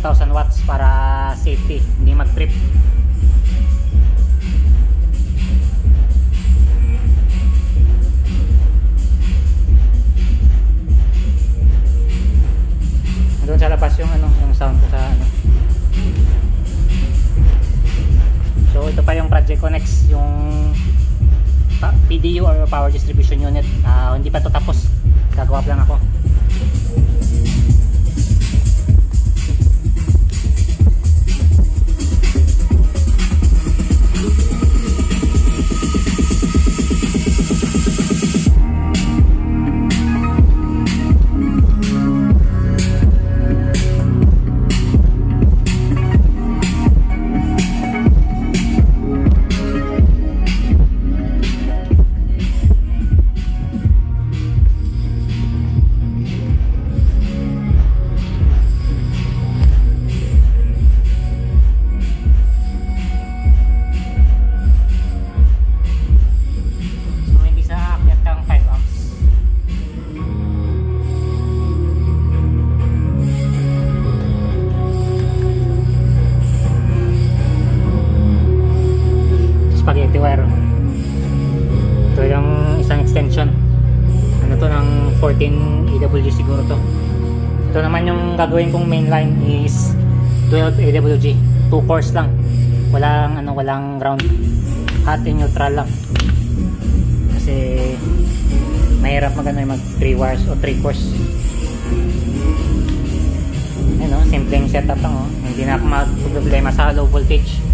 2000 watts para safety, hindi mag-trip. Doon sa labas yung yung sound ko sa So ito pa yung Project Connect, yung PDU or Power Distribution Unit. Hindi pa to tapos, gagawa pa lang ako. Spaghetti wire. Ito yung isang extension. Ano to, ng 14 AWG siguro to. Ito naman yung gagawin kong main line is 12 AWG. 2 cores lang. Walang ground. Hot and neutral lang. Kasi mahirap mag 3 wires o 3 cores. Simpleng setup lang. Hindi na ako mag-problema sa low voltage.